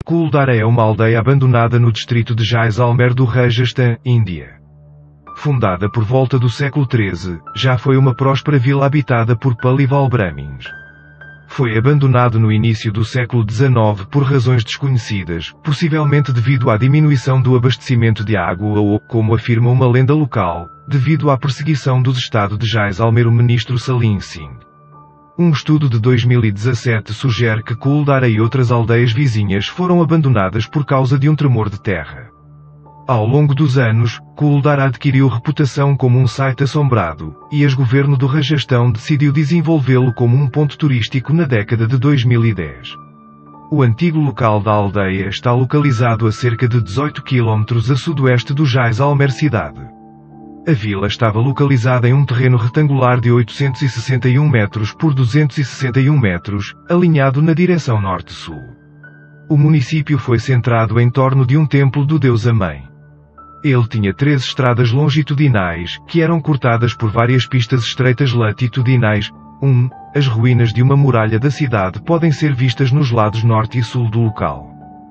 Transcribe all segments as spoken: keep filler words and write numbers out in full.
Kuldara é uma aldeia abandonada no distrito de Jaisalmer do Rajasthan, Índia. Fundada por volta do século treze, já foi uma próspera vila habitada por Palival Brahmins. Foi abandonado no início do século dezenove por razões desconhecidas, possivelmente devido à diminuição do abastecimento de água ou, como afirma uma lenda local, devido à perseguição dos estados de Jaisalmer o ministro Salim Singh. Um estudo de dois mil e dezassete sugere que Kuldara e outras aldeias vizinhas foram abandonadas por causa de um tremor de terra. Ao longo dos anos, Kuldara adquiriu reputação como um site assombrado, e o governo do Rajastão decidiu desenvolvê-lo como um ponto turístico na década de dois mil e dez. O antigo local da aldeia está localizado a cerca de dezoito quilômetros a sudoeste do Jaisalmer cidade. A vila estava localizada em um terreno retangular de oitocentos e sessenta e um metros por duzentos e sessenta e um metros, alinhado na direção norte-sul. O município foi centrado em torno de um templo do deus Amém. Ele tinha três estradas longitudinais, que eram cortadas por várias pistas estreitas latitudinais. um. As ruínas de uma muralha da cidade podem ser vistas nos lados norte e sul do local.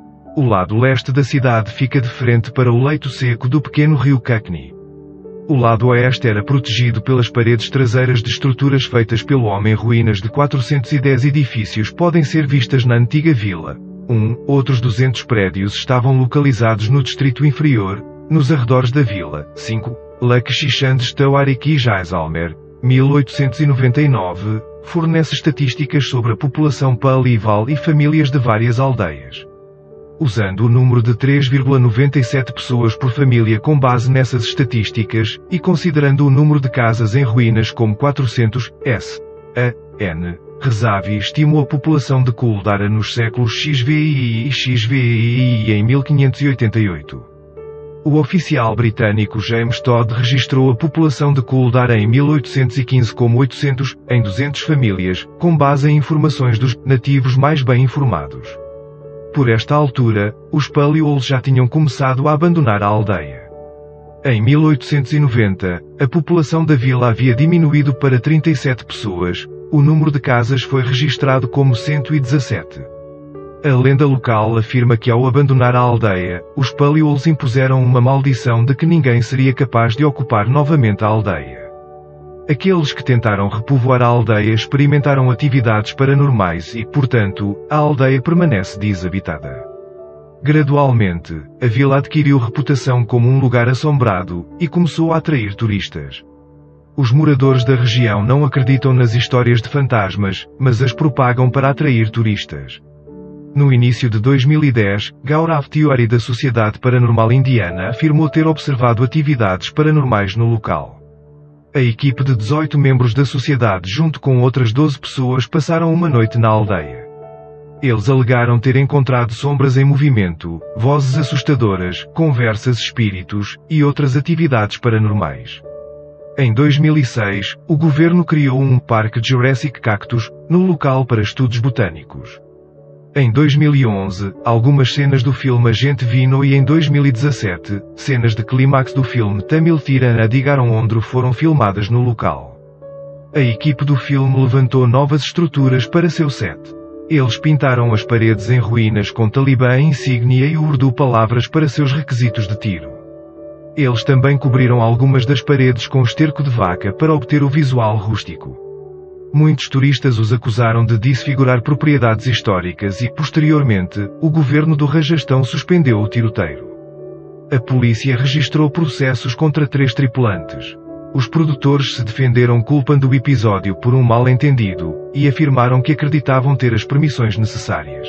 O lado leste da cidade fica de frente para o leito seco do pequeno rio Kakni. O lado oeste era protegido pelas paredes traseiras de estruturas feitas pelo homem. Ruínas de quatrocentos e dez edifícios podem ser vistas na antiga vila. um. Outros duzentos prédios estavam localizados no distrito inferior, nos arredores da vila. cinco. Lakshchand Stawariki Jaisalmer, mil oitocentos e noventa e nove, fornece estatísticas sobre a população Palival e famílias de várias aldeias. Usando o número de três vírgula noventa e sete pessoas por família com base nessas estatísticas, e considerando o número de casas em ruínas como quatrocentos, S. A. N. Rezavi estimou a população de Kuldara nos séculos X V I e X V I I em mil quinhentos e oitenta e oito. O oficial britânico James Todd registrou a população de Kuldara em mil oitocentos e quinze como oitocentos, em duzentas famílias, com base em informações dos nativos mais bem informados. Por esta altura, os Paliols já tinham começado a abandonar a aldeia. Em mil oitocentos e noventa, a população da vila havia diminuído para trinta e sete pessoas, o número de casas foi registrado como cento e dezassete. A lenda local afirma que ao abandonar a aldeia, os Paliols impuseram uma maldição de que ninguém seria capaz de ocupar novamente a aldeia. Aqueles que tentaram repovoar a aldeia experimentaram atividades paranormais e, portanto, a aldeia permanece desabitada. Gradualmente, a vila adquiriu reputação como um lugar assombrado, e começou a atrair turistas. Os moradores da região não acreditam nas histórias de fantasmas, mas as propagam para atrair turistas. No início de dois mil e dez, Gaurav Tiwari da Sociedade Paranormal Indiana afirmou ter observado atividades paranormais no local. A equipe de dezoito membros da sociedade junto com outras doze pessoas passaram uma noite na aldeia. Eles alegaram ter encontrado sombras em movimento, vozes assustadoras, conversas espíritos, e outras atividades paranormais. Em dois mil e seis, o governo criou um parque Jurassic Cactus, no local para estudos botânicos. Em dois mil e onze, algumas cenas do filme Agente Vino e em dois mil e dezassete, cenas de clímax do filme Tamil Tirana Adigaram Ondro foram filmadas no local. A equipe do filme levantou novas estruturas para seu set. Eles pintaram as paredes em ruínas com Talibã insígnia e Urdu palavras para seus requisitos de tiro. Eles também cobriram algumas das paredes com esterco de vaca para obter o visual rústico. Muitos turistas os acusaram de desfigurar propriedades históricas e, posteriormente, o governo do Rajastão suspendeu o tiroteio. A polícia registrou processos contra três tripulantes. Os produtores se defenderam culpando o episódio por um mal-entendido, e afirmaram que acreditavam ter as permissões necessárias.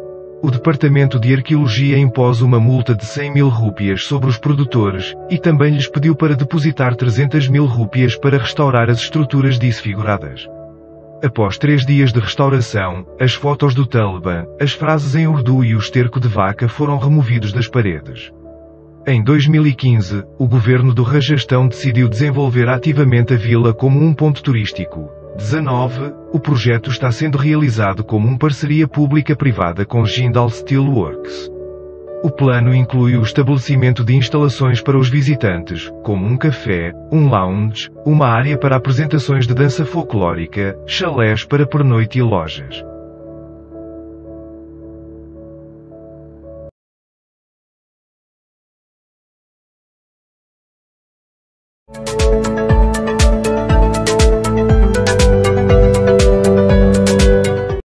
O Departamento de Arqueologia impôs uma multa de cem mil rúpias sobre os produtores, e também lhes pediu para depositar trezentas mil rúpias para restaurar as estruturas desfiguradas. Após três dias de restauração, as fotos do Talibã, as frases em Urdu e o esterco de vaca foram removidos das paredes. Em dois mil e quinze, o governo do Rajastão decidiu desenvolver ativamente a vila como um ponto turístico. dezanove. O projeto está sendo realizado como uma parceria pública-privada com Jindal Steelworks. O plano inclui o estabelecimento de instalações para os visitantes, como um café, um lounge, uma área para apresentações de dança folclórica, chalés para pernoite e lojas. Música